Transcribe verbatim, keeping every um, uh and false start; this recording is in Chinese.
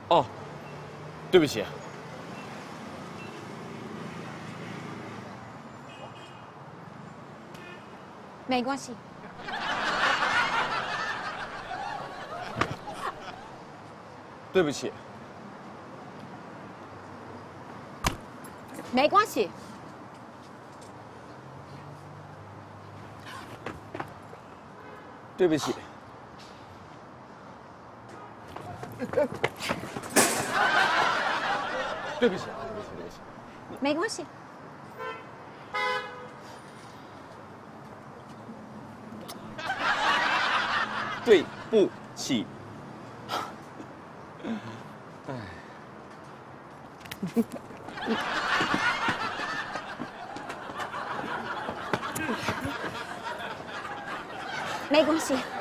哦，对不起。 没关系。 对不起。 没关系。 对不起。对不起啊，对不起，对不起。 没关系。 对不起。哎。 没关系。